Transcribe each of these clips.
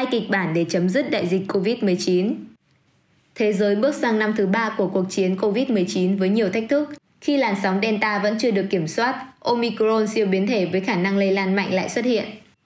kịch bản để chấm dứt đại dịch COVID-19. Thế giới bước sang năm thứ 3 của cuộc chiến COVID-19 với nhiều thách thức. Khi làn sóng Delta vẫn chưa được kiểm soát, Omicron siêu biến thể với khả năng lây lan mạnh lại xuất hiện.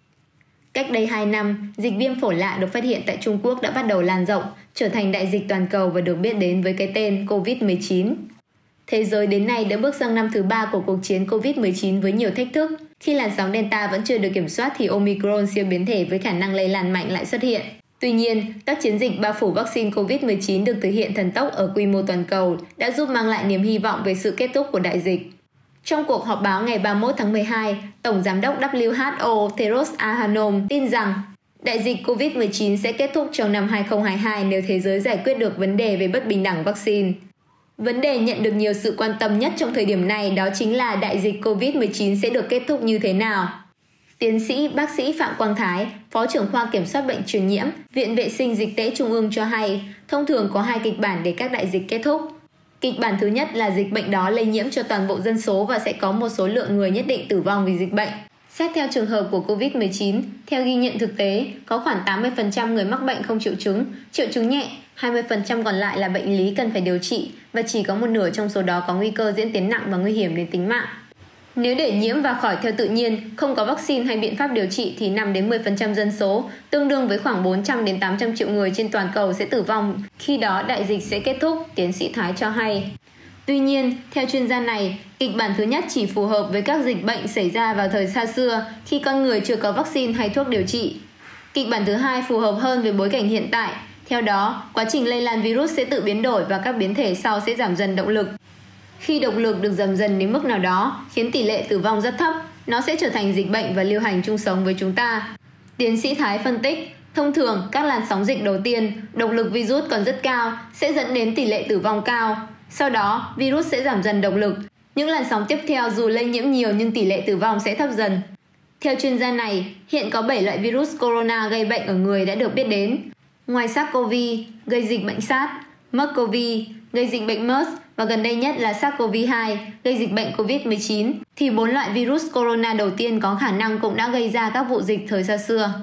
Cách đây 2 năm, dịch viêm phổi lạ được phát hiện tại Trung Quốc đã bắt đầu lan rộng, trở thành đại dịch toàn cầu và được biết đến với cái tên COVID-19. Thế giới đến nay đã bước sang năm thứ 3 của cuộc chiến COVID-19 với nhiều thách thức. Khi làn sóng Delta vẫn chưa được kiểm soát thì Omicron siêu biến thể với khả năng lây lan mạnh lại xuất hiện. Tuy nhiên, các chiến dịch bao phủ vaccine COVID-19 được thực hiện thần tốc ở quy mô toàn cầu đã giúp mang lại niềm hy vọng về sự kết thúc của đại dịch. Trong cuộc họp báo ngày 31 tháng 12, Tổng Giám đốc WHO Tedros Adhanom tin rằng đại dịch COVID-19 sẽ kết thúc trong năm 2022 nếu thế giới giải quyết được vấn đề về bất bình đẳng vaccine. Vấn đề nhận được nhiều sự quan tâm nhất trong thời điểm này đó chính là đại dịch COVID-19 sẽ được kết thúc như thế nào. Tiến sĩ bác sĩ Phạm Quang Thái, Phó trưởng khoa Kiểm soát bệnh truyền nhiễm, Viện Vệ sinh Dịch tễ Trung ương cho hay, thông thường có 2 kịch bản để các đại dịch kết thúc. Kịch bản thứ nhất là dịch bệnh đó lây nhiễm cho toàn bộ dân số và sẽ có một số lượng người nhất định tử vong vì dịch bệnh. Xét theo trường hợp của COVID-19, theo ghi nhận thực tế, có khoảng 80% người mắc bệnh không triệu chứng nhẹ, 20% còn lại là bệnh lý cần phải điều trị và chỉ có một nửa trong số đó có nguy cơ diễn tiến nặng và nguy hiểm đến tính mạng. Nếu để nhiễm và khỏi theo tự nhiên, không có vaccine hay biện pháp điều trị thì 5-10% dân số, tương đương với khoảng 400-800 triệu người trên toàn cầu sẽ tử vong. Khi đó đại dịch sẽ kết thúc, tiến sĩ Thái cho hay. Tuy nhiên, theo chuyên gia này, kịch bản thứ nhất chỉ phù hợp với các dịch bệnh xảy ra vào thời xa xưa khi con người chưa có vaccine hay thuốc điều trị. Kịch bản thứ hai phù hợp hơn với bối cảnh hiện tại. Theo đó, quá trình lây lan virus sẽ tự biến đổi và các biến thể sau sẽ giảm dần động lực. Khi động lực được giảm dần đến mức nào đó, khiến tỷ lệ tử vong rất thấp, nó sẽ trở thành dịch bệnh và lưu hành chung sống với chúng ta. Tiến sĩ Thái phân tích, thông thường các làn sóng dịch đầu tiên, động lực virus còn rất cao, sẽ dẫn đến tỷ lệ tử vong cao. Sau đó, virus sẽ giảm dần động lực. Những làn sóng tiếp theo dù lây nhiễm nhiều nhưng tỷ lệ tử vong sẽ thấp dần. Theo chuyên gia này, hiện có 7 loại virus corona gây bệnh ở người đã được biết đến. Ngoài SARS-CoV gây dịch bệnh SARS, MERS-CoV gây dịch bệnh MERS và gần đây nhất là SARS-CoV-2 gây dịch bệnh COVID-19, thì 4 loại virus corona đầu tiên có khả năng cũng đã gây ra các vụ dịch thời xa xưa.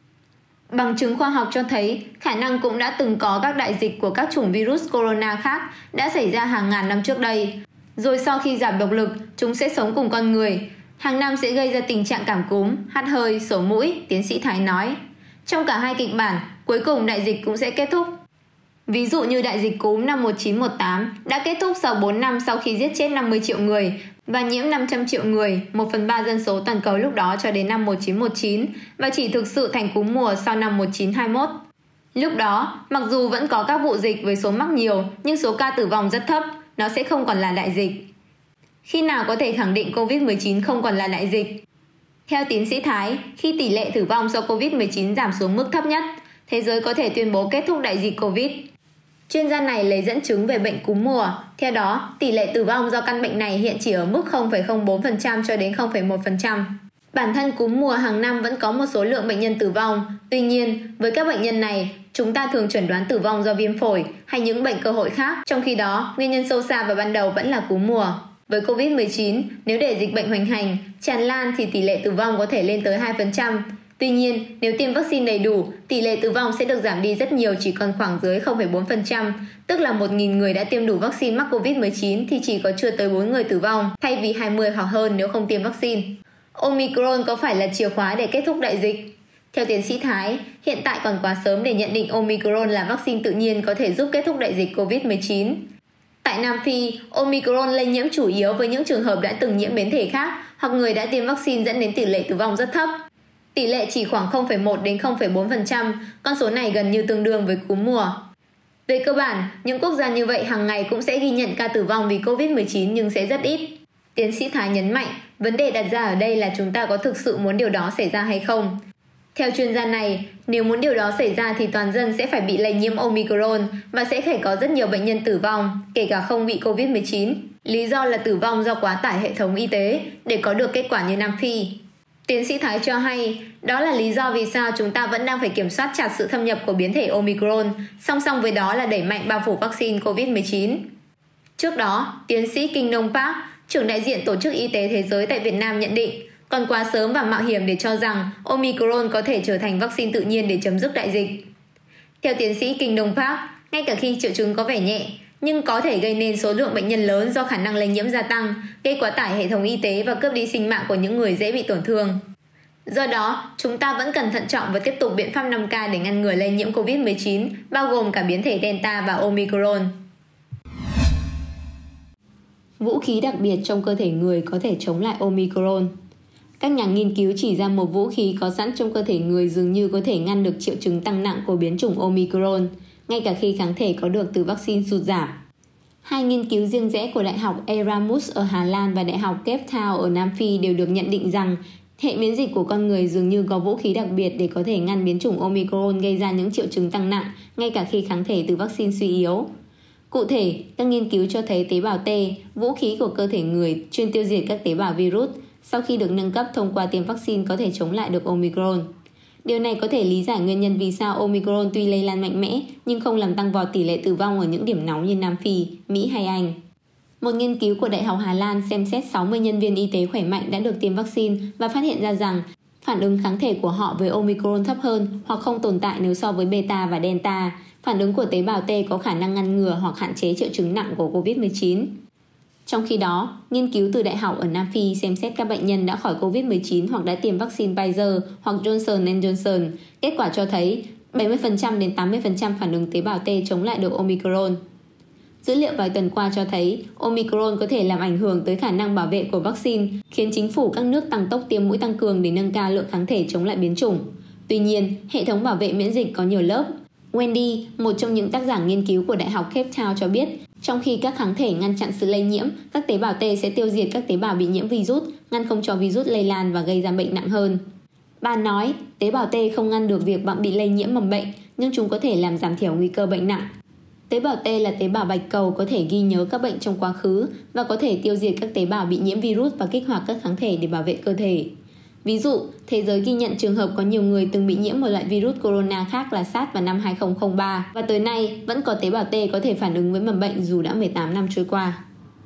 Bằng chứng khoa học cho thấy khả năng cũng đã từng có các đại dịch của các chủng virus corona khác đã xảy ra hàng ngàn năm trước đây. Rồi sau khi giảm độc lực, chúng sẽ sống cùng con người. Hàng năm sẽ gây ra tình trạng cảm cúm, hắt hơi, sổ mũi, tiến sĩ Thái nói. Trong cả 2 kịch bản, cuối cùng đại dịch cũng sẽ kết thúc. Ví dụ như đại dịch cúm năm 1918 đã kết thúc sau 4 năm sau khi giết chết 50 triệu người và nhiễm 500 triệu người, 1/3 dân số toàn cầu lúc đó cho đến năm 1919 và chỉ thực sự thành cúm mùa sau năm 1921. Lúc đó, mặc dù vẫn có các vụ dịch với số mắc nhiều nhưng số ca tử vong rất thấp, nó sẽ không còn là đại dịch. Khi nào có thể khẳng định COVID-19 không còn là đại dịch? Theo tiến sĩ Thái, khi tỷ lệ tử vong do COVID-19 giảm xuống mức thấp nhất, thế giới có thể tuyên bố kết thúc đại dịch COVID. Chuyên gia này lấy dẫn chứng về bệnh cúm mùa. Theo đó, tỷ lệ tử vong do căn bệnh này hiện chỉ ở mức 0,04% cho đến 0,1%. Bản thân cúm mùa hàng năm vẫn có một số lượng bệnh nhân tử vong. Tuy nhiên, với các bệnh nhân này, chúng ta thường chẩn đoán tử vong do viêm phổi hay những bệnh cơ hội khác. Trong khi đó, nguyên nhân sâu xa và ban đầu vẫn là cúm mùa. Với COVID-19, nếu để dịch bệnh hoành hành, tràn lan thì tỷ lệ tử vong có thể lên tới 2%. Tuy nhiên, nếu tiêm vaccine đầy đủ, tỷ lệ tử vong sẽ được giảm đi rất nhiều, chỉ còn khoảng dưới 0,4%, tức là 1.000 người đã tiêm đủ vaccine mắc COVID-19 thì chỉ có chưa tới 4 người tử vong, thay vì 20 hoặc hơn nếu không tiêm vaccine. Omicron có phải là chìa khóa để kết thúc đại dịch? Theo tiến sĩ Thái, hiện tại còn quá sớm để nhận định Omicron là vaccine tự nhiên có thể giúp kết thúc đại dịch COVID-19. Tại Nam Phi, Omicron lây nhiễm chủ yếu với những trường hợp đã từng nhiễm biến thể khác hoặc người đã tiêm vaccine dẫn đến tỷ lệ tử vong rất thấp. Tỷ lệ chỉ khoảng 0,1 đến 0,4%, con số này gần như tương đương với cúm mùa. Về cơ bản, những quốc gia như vậy hàng ngày cũng sẽ ghi nhận ca tử vong vì COVID-19 nhưng sẽ rất ít. Tiến sĩ Thái nhấn mạnh, vấn đề đặt ra ở đây là chúng ta có thực sự muốn điều đó xảy ra hay không. Theo chuyên gia này, nếu muốn điều đó xảy ra thì toàn dân sẽ phải bị lây nhiễm Omicron và sẽ phải có rất nhiều bệnh nhân tử vong, kể cả không bị COVID-19. Lý do là tử vong do quá tải hệ thống y tế để có được kết quả như Nam Phi. Tiến sĩ Thái cho hay, đó là lý do vì sao chúng ta vẫn đang phải kiểm soát chặt sự thâm nhập của biến thể Omicron, song song với đó là đẩy mạnh bao phủ vaccine COVID-19. Trước đó, tiến sĩ Kinh Nông Park, trưởng đại diện Tổ chức Y tế Thế giới tại Việt Nam nhận định, Còn quá sớm và mạo hiểm để cho rằng Omicron có thể trở thành vaccine tự nhiên để chấm dứt đại dịch. Theo tiến sĩ Kinh Đông Park, ngay cả khi triệu chứng có vẻ nhẹ, nhưng có thể gây nên số lượng bệnh nhân lớn do khả năng lây nhiễm gia tăng, gây quá tải hệ thống y tế và cướp đi sinh mạng của những người dễ bị tổn thương. Do đó, chúng ta vẫn cần thận trọng và tiếp tục biện pháp 5K để ngăn ngừa lây nhiễm COVID-19, bao gồm cả biến thể Delta và Omicron. Vũ khí đặc biệt trong cơ thể người có thể chống lại Omicron. Các nhà nghiên cứu chỉ ra một vũ khí có sẵn trong cơ thể người dường như có thể ngăn được triệu chứng tăng nặng của biến chủng Omicron, ngay cả khi kháng thể có được từ vaccine sụt giảm. Hai nghiên cứu riêng rẽ của Đại học Erasmus ở Hà Lan và Đại học Cape Town ở Nam Phi đều được nhận định rằng hệ miễn dịch của con người dường như có vũ khí đặc biệt để có thể ngăn biến chủng Omicron gây ra những triệu chứng tăng nặng, ngay cả khi kháng thể từ vaccine suy yếu. Cụ thể, các nghiên cứu cho thấy tế bào T, vũ khí của cơ thể người chuyên tiêu diệt các tế bào virus, sau khi được nâng cấp thông qua tiêm vaccine có thể chống lại được Omicron. Điều này có thể lý giải nguyên nhân vì sao Omicron tuy lây lan mạnh mẽ nhưng không làm tăng vọt tỷ lệ tử vong ở những điểm nóng như Nam Phi, Mỹ hay Anh. Một nghiên cứu của Đại học Hà Lan xem xét 60 nhân viên y tế khỏe mạnh đã được tiêm vaccine và phát hiện ra rằng phản ứng kháng thể của họ với Omicron thấp hơn hoặc không tồn tại nếu so với Beta và Delta. Phản ứng của tế bào T có khả năng ngăn ngừa hoặc hạn chế triệu chứng nặng của COVID-19. Trong khi đó, nghiên cứu từ đại học ở Nam Phi xem xét các bệnh nhân đã khỏi COVID-19 hoặc đã tiêm vaccine Pfizer hoặc Johnson & Johnson. Kết quả cho thấy 70% đến 80% phản ứng tế bào T chống lại được Omicron. Dữ liệu vài tuần qua cho thấy Omicron có thể làm ảnh hưởng tới khả năng bảo vệ của vaccine, khiến chính phủ các nước tăng tốc tiêm mũi tăng cường để nâng cao lượng kháng thể chống lại biến chủng. Tuy nhiên, hệ thống bảo vệ miễn dịch có nhiều lớp. Wendy, một trong những tác giả nghiên cứu của Đại học Cape Town cho biết, trong khi các kháng thể ngăn chặn sự lây nhiễm, các tế bào T sẽ tiêu diệt các tế bào bị nhiễm virus, ngăn không cho virus lây lan và gây ra bệnh nặng hơn. Bà nói, tế bào T không ngăn được việc bạn bị lây nhiễm mầm bệnh, nhưng chúng có thể làm giảm thiểu nguy cơ bệnh nặng. Tế bào T là tế bào bạch cầu có thể ghi nhớ các bệnh trong quá khứ và có thể tiêu diệt các tế bào bị nhiễm virus và kích hoạt các kháng thể để bảo vệ cơ thể. Ví dụ, thế giới ghi nhận trường hợp có nhiều người từng bị nhiễm một loại virus corona khác là SARS vào năm 2003 và tới nay vẫn có tế bào T có thể phản ứng với mầm bệnh dù đã 18 năm trôi qua.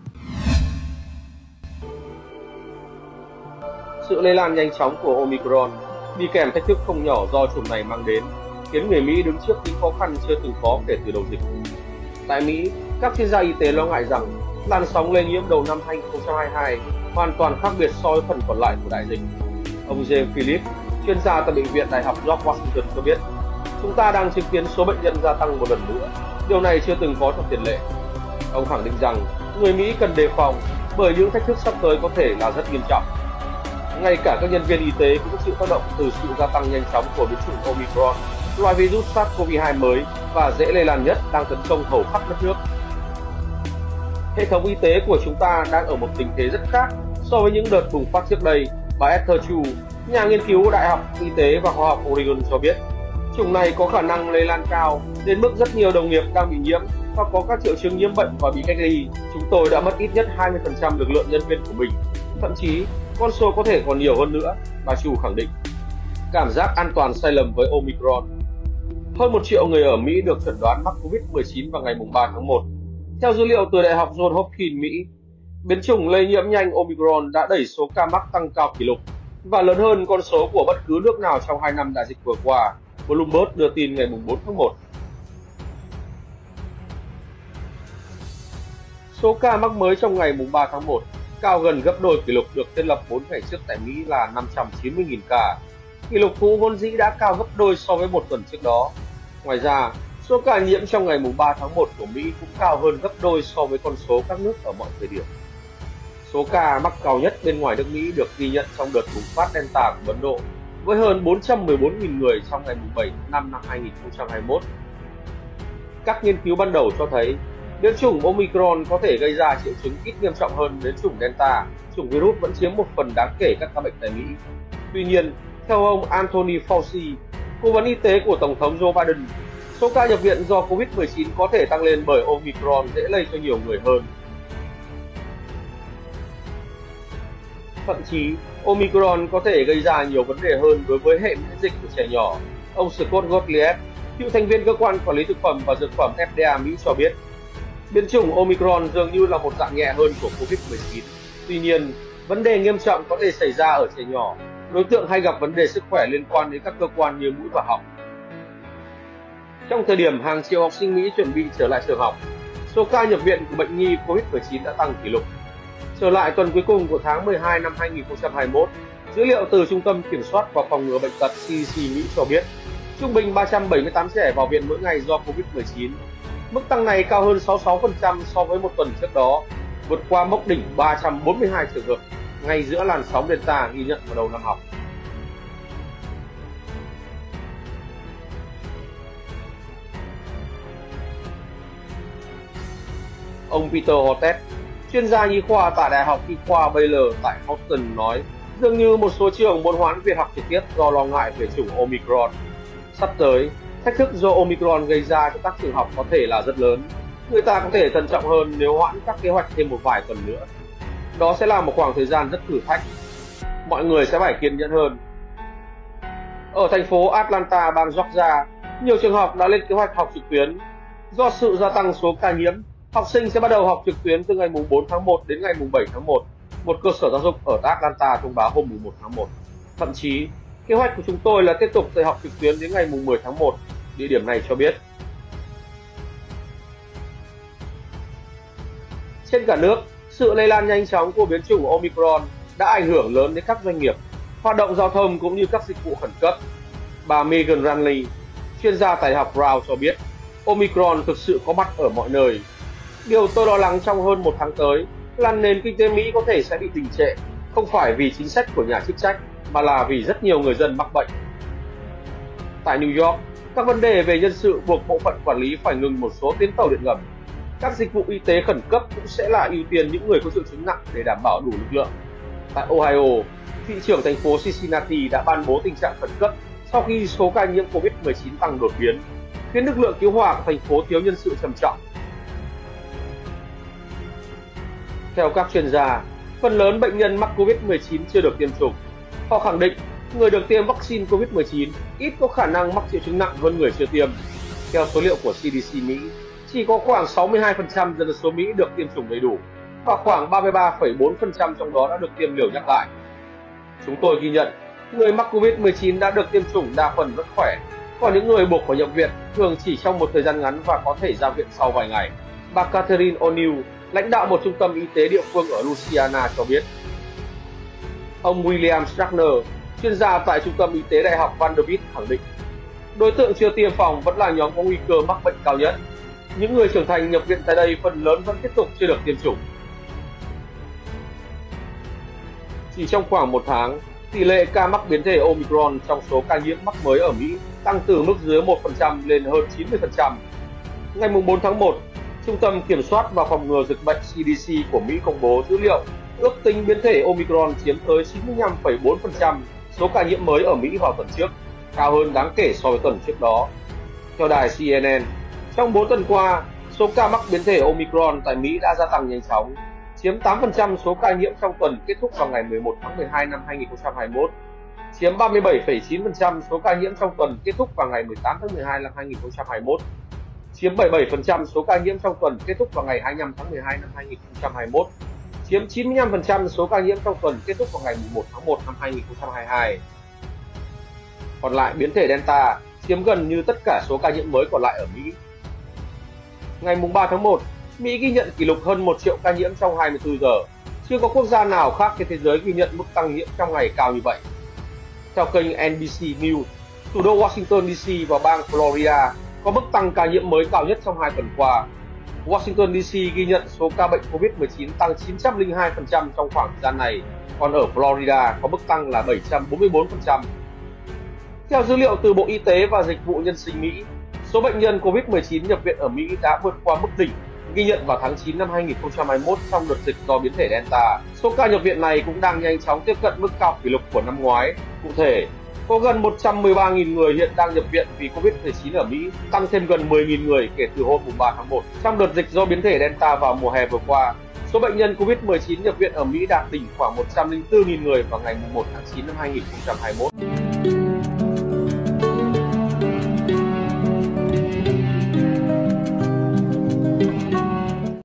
Sự lây lan nhanh chóng của Omicron đi kèm thách thức không nhỏ do chủng này mang đến, khiến người Mỹ đứng trước những khó khăn chưa từng có kể từ đầu dịch. Tại Mỹ, các chuyên gia y tế lo ngại rằng làn sóng lây nhiễm đầu năm 2022 hoàn toàn khác biệt so với phần còn lại của đại dịch. Ông James Phillips, chuyên gia tại Bệnh viện Đại học George Washington cho biết, chúng ta đang chứng kiến số bệnh nhân gia tăng một lần nữa. Điều này chưa từng có trong tiền lệ. Ông khẳng định rằng người Mỹ cần đề phòng bởi những thách thức sắp tới có thể là rất nghiêm trọng. Ngay cả các nhân viên y tế cũng chịu tác động từ sự gia tăng nhanh chóng của biến chủng Omicron, loại virus SARS-CoV-2 mới và dễ lây lan nhất đang tấn công hầu khắp đất nước. Hệ thống y tế của chúng ta đang ở một tình thế rất khác so với những đợt bùng phát trước đây, bà Esther Chu, nhà nghiên cứu Đại học Y tế và Khoa học Oregon cho biết. Chủng này có khả năng lây lan cao đến mức rất nhiều đồng nghiệp đang bị nhiễm và có các triệu chứng nhiễm bệnh và bị cách ly. Chúng tôi đã mất ít nhất 20% lực lượng nhân viên của mình. Thậm chí, con số có thể còn nhiều hơn nữa, bà Chu khẳng định. Cảm giác an toàn sai lầm với Omicron. Hơn 1 triệu người ở Mỹ được chẩn đoán mắc COVID-19 vào ngày 3 tháng 1. Theo dữ liệu từ Đại học Johns Hopkins, Mỹ, biến chủng lây nhiễm nhanh Omicron đã đẩy số ca mắc tăng cao kỷ lục và lớn hơn con số của bất cứ nước nào trong 2 năm đại dịch vừa qua, Bloomberg đưa tin ngày 4 tháng 1. Số ca mắc mới trong ngày 3 tháng 1 cao gần gấp đôi kỷ lục được thiết lập 4 ngày trước tại Mỹ là 590.000 ca. Kỷ lục cũ vốn dĩ đã cao gấp đôi so với một tuần trước đó. Ngoài ra, số ca nhiễm trong ngày 3 tháng 1 của Mỹ cũng cao hơn gấp đôi so với con số các nước ở mọi thời điểm. Số ca mắc cao nhất bên ngoài nước Mỹ được ghi nhận trong đợt bùng phát Delta của Ấn Độ, với hơn 414.000 người trong ngày 7 tháng 5 năm 2021. Các nghiên cứu ban đầu cho thấy biến chủng Omicron có thể gây ra triệu chứng ít nghiêm trọng hơn biến chủng Delta. Chủng virus vẫn chiếm một phần đáng kể các ca bệnh tại Mỹ. Tuy nhiên, theo ông Anthony Fauci, cố vấn y tế của Tổng thống Joe Biden, số ca nhập viện do COVID-19 có thể tăng lên bởi Omicron dễ lây cho nhiều người hơn. Thậm chí, Omicron có thể gây ra nhiều vấn đề hơn đối với hệ miễn dịch của trẻ nhỏ. Ông Scott Gottlieb, cựu thành viên cơ quan quản lý thực phẩm và dược phẩm FDA Mỹ cho biết, biến chủng Omicron dường như là một dạng nhẹ hơn của COVID-19. Tuy nhiên, Vấn đề nghiêm trọng có thể xảy ra ở trẻ nhỏ, đối tượng hay gặp vấn đề sức khỏe liên quan đến các cơ quan như mũi và họng. Trong thời điểm hàng triệu học sinh Mỹ chuẩn bị trở lại trường học, số ca nhập viện của bệnh nhi COVID-19 đã tăng kỷ lục. Trở lại tuần cuối cùng của tháng 12 năm 2021, dữ liệu từ Trung tâm Kiểm soát và Phòng ngừa Bệnh tật CDC Mỹ cho biết, trung bình 378 trẻ vào viện mỗi ngày do COVID-19. Mức tăng này cao hơn 66% so với một tuần trước đó, vượt qua mốc đỉnh 342 trường hợp ngay giữa làn sóng Delta ghi nhận vào đầu năm học. Ông Peter Hotez, chuyên gia nhi khoa tại Đại học Y khoa Baylor tại Houston nói, dường như một số trường muốn hoãn việc học trực tiếp do lo ngại về chủng Omicron. Sắp tới, thách thức do Omicron gây ra cho các trường học có thể là rất lớn. Người ta có thể thận trọng hơn nếu hoãn các kế hoạch thêm một vài tuần nữa. Đó sẽ là một khoảng thời gian rất thử thách. Mọi người sẽ phải kiên nhẫn hơn. Ở thành phố Atlanta, bang Georgia, nhiều trường học đã lên kế hoạch học trực tuyến. Do sự gia tăng số ca nhiễm, học sinh sẽ bắt đầu học trực tuyến từ ngày 4 tháng 1 đến ngày 7 tháng 1. Một cơ sở giáo dục ở Atlanta thông báo hôm 1 tháng 1. Thậm chí, kế hoạch của chúng tôi là tiếp tục dạy học trực tuyến đến ngày 10 tháng 1, địa điểm này cho biết. Trên cả nước, sự lây lan nhanh chóng của biến chủng Omicron đã ảnh hưởng lớn đến các doanh nghiệp, hoạt động giao thông cũng như các dịch vụ khẩn cấp. Bà Megan Ranley, chuyên gia tại Đại học Brown cho biết, Omicron thực sự có mặt ở mọi nơi. Điều tôi lo lắng trong hơn một tháng tới là nền kinh tế Mỹ có thể sẽ bị đình trệ, không phải vì chính sách của nhà chức trách, mà là vì rất nhiều người dân mắc bệnh. Tại New York, các vấn đề về nhân sự buộc bộ phận quản lý phải ngừng một số tuyến tàu điện ngầm. Các dịch vụ y tế khẩn cấp cũng sẽ là ưu tiên những người có triệu chứng nặng để đảm bảo đủ lực lượng. Tại Ohio, thị trưởng thành phố Cincinnati đã ban bố tình trạng khẩn cấp sau khi số ca nhiễm COVID-19 tăng đột biến, khiến lực lượng cứu hỏa của thành phố thiếu nhân sự trầm trọng. Theo các chuyên gia, phần lớn bệnh nhân mắc COVID-19 chưa được tiêm chủng. Họ khẳng định người được tiêm vaccine COVID-19 ít có khả năng mắc triệu chứng nặng hơn người chưa tiêm. Theo số liệu của CDC Mỹ, chỉ có khoảng 62% dân số Mỹ được tiêm chủng đầy đủ và khoảng 33,4% trong đó đã được tiêm liều nhắc lại. Chúng tôi ghi nhận, người mắc COVID-19 đã được tiêm chủng đa phần vẫn khỏe, còn những người buộc phải nhập viện thường chỉ trong một thời gian ngắn và có thể ra viện sau vài ngày. Bà Catherine O'Neill, lãnh đạo một trung tâm y tế địa phương ở Louisiana cho biết. Ông William Strackner, chuyên gia tại Trung tâm Y tế Đại học Vanderbilt khẳng định, đối tượng chưa tiêm phòng vẫn là nhóm có nguy cơ mắc bệnh cao nhất. Những người trưởng thành nhập viện tại đây phần lớn vẫn tiếp tục chưa được tiêm chủng. Chỉ trong khoảng một tháng, tỷ lệ ca mắc biến thể Omicron trong số ca nhiễm mắc mới ở Mỹ tăng từ mức dưới 1% lên hơn 90%. Ngày 4 tháng 1, Trung tâm Kiểm soát và Phòng ngừa Dịch bệnh CDC của Mỹ công bố dữ liệu ước tính biến thể Omicron chiếm tới 95,4% số ca nhiễm mới ở Mỹ vào tuần trước, cao hơn đáng kể so với tuần trước đó. Theo đài CNN, trong 4 tuần qua, số ca mắc biến thể Omicron tại Mỹ đã gia tăng nhanh chóng, chiếm 8% số ca nhiễm trong tuần kết thúc vào ngày 11 tháng 12 năm 2021, chiếm 37,9% số ca nhiễm trong tuần kết thúc vào ngày 18 tháng 12 năm 2021, chiếm 77% số ca nhiễm trong tuần kết thúc vào ngày 25 tháng 12 năm 2021, chiếm 95% số ca nhiễm trong tuần kết thúc vào ngày 1 tháng 1 năm 2022. Còn lại biến thể Delta chiếm gần như tất cả số ca nhiễm mới còn lại ở Mỹ. Ngày 3 tháng 1, Mỹ ghi nhận kỷ lục hơn 1 triệu ca nhiễm trong 24 giờ. Chưa có quốc gia nào khác trên thế giới ghi nhận mức tăng nhiễm trong ngày cao như vậy. Theo kênh NBC News, thủ đô Washington DC và bang Florida có mức tăng ca nhiễm mới cao nhất trong 2 tuần qua. Washington DC ghi nhận số ca bệnh COVID-19 tăng 902% trong khoảng thời gian này, còn ở Florida có mức tăng là 744%. Theo dữ liệu từ Bộ Y tế và Dịch vụ Nhân sinh Mỹ, số bệnh nhân COVID-19 nhập viện ở Mỹ đã vượt qua mức đỉnh ghi nhận vào tháng 9 năm 2021 trong đợt dịch do biến thể Delta. Số ca nhập viện này cũng đang nhanh chóng tiếp cận mức cao kỷ lục của năm ngoái. Cụ thể, có gần 113.000 người hiện đang nhập viện vì COVID-19 ở Mỹ, tăng thêm gần 10.000 người kể từ hôm 3 tháng 1. Trong đợt dịch do biến thể Delta vào mùa hè vừa qua, số bệnh nhân COVID-19 nhập viện ở Mỹ đạt đỉnh khoảng 104.000 người vào ngày 1 tháng 9 năm 2021.